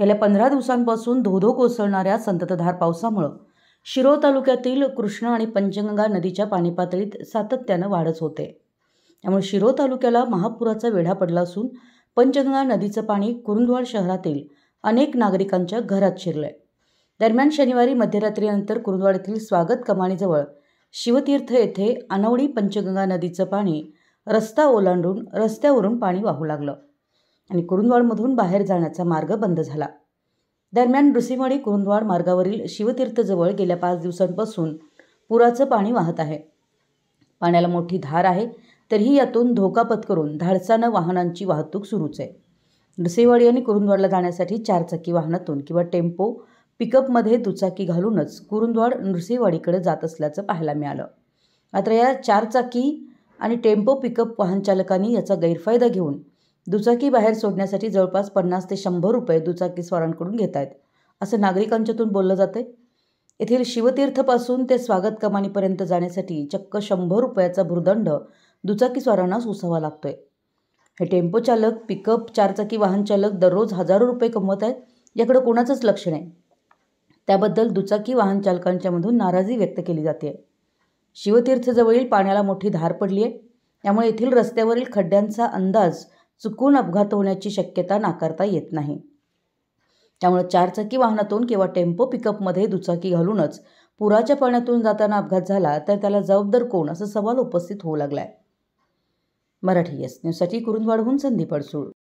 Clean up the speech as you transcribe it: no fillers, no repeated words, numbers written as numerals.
गेल्या 15 दिवसांपासून धोधो कोसळणाऱ्या संततधार पावसामुळे शिरोळ तालुक्यातील कृष्णा आणि पंचगंगा नदीच्या पाणी पातळीत सातत्यानं वाढच होते। त्यामुळे शिरोळ तालुक्याला महापुराचा वेढा पडला असून पंचगंगा नदीचं पाणी कुरुंदवाड शहरातील अनेक नागरिकांच्या घरात शिरलंय। दरम्यान शनिवारी मध्यरात्रीनंतर कुरुंदवाड येथील स्वागत कमानीजवळ शिवतीर्थ येथे अनवडी पंचगंगा नदीचं पाणी रस्ता ओलांडून रस्त्यावरून पाणी वाहू लागलं आणि कुरुंदवाडमधून बाहेर जाण्याचा मार्ग बंद झाला। दरम्यान नृसिंहवाडी कुरुंदवाड मार्गावरील शिवतीर्थजवळ गेल्या 5 दिवसांपासून पुराचं पाणी वाहत आहे। पाण्याला मोठी धार आहे, तरीही यातून धोका पत्करून धाडसानं वाहनांची वाहतूक सुरूच आहे। नृसिंहवाडी आणि कुरुंदवाडला जाण्यासाठी 4 चाकी वाहनातून किंवा टेम्पो पिकअपमध्ये दुचाकी घालूनच कुरुंदवाड नृसिंहवाडीकडे जात असल्याचं पाहायला मिळालं। मात्र या 4 चाकी आणि टेम्पो पिकअप वाहन चालकांनी याचा गैरफायदा घेऊन दुचाकी बाहेर सोडण्यासाठी जवळपास 50 ते 100 रुपये दुचाकी स्वारांकडून घेत आहेत, असं नागरिकांच्यातून बोललं जातंय। येथील शिवतीर्थपासून ते स्वागत कमानीपर्यंत जाण्यासाठी चक्क 100 रुपयाचा भुर्दंड दुचाकी स्वारांना सोसावा लागतोय। हे टेम्पो चालक, पिकअप, 4 चाकी वाहन चालक दररोज हजारो रुपये कमवत आहेत, याकडे कोणाचंच लक्ष नाही। त्याबद्दल दुचाकी वाहन चालकांच्यामधून नाराजी व्यक्त केली जाते। शिवतीर्थजवळील पाण्याला मोठी धार पडली आहे, त्यामुळे येथील रस्त्यावरील खड्ड्यांचा अंदाज चुकून अपघात होण्याची शक्यता नाकारता येत नाही। त्यामुळे 4 चाकी वाहनातून किंवा टेम्पो पिकअपमध्ये दुचाकी घालूनच पुराच्या पाण्यातून जाताना अपघात झाला तर त्याला जबाबदार कोण, असा सवाल उपस्थित होऊ लागलाय। मराठी एस न्यूजसाठी कुरुंदवाडहून संदीप अडसूळ।